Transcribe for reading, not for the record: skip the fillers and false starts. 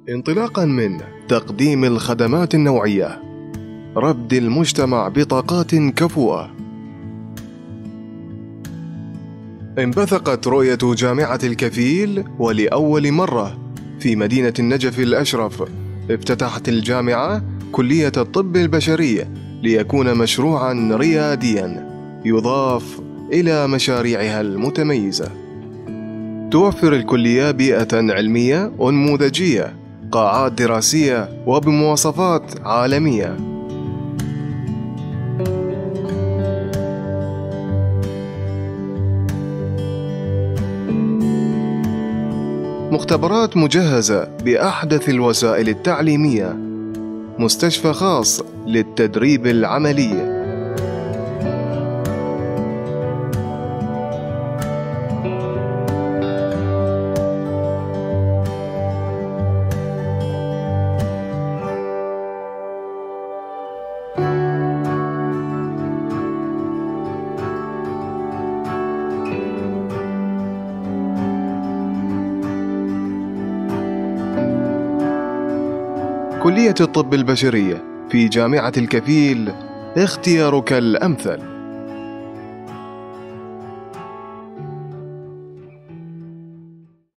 انطلاقا من تقديم الخدمات النوعية، ربط المجتمع بطاقات كفؤة. انبثقت رؤية جامعة الكفيل، ولأول مرة في مدينة النجف الأشرف افتتحت الجامعة كلية الطب البشري ليكون مشروعا رياديا يضاف إلى مشاريعها المتميزة. توفر الكلية بيئة علمية ونموذجية، قاعات دراسية وبمواصفات عالمية. مختبرات مجهزة بأحدث الوسائل التعليمية، مستشفى خاص للتدريب العملي. كلية الطب البشري في جامعة الكفيل اختيارك الأمثل.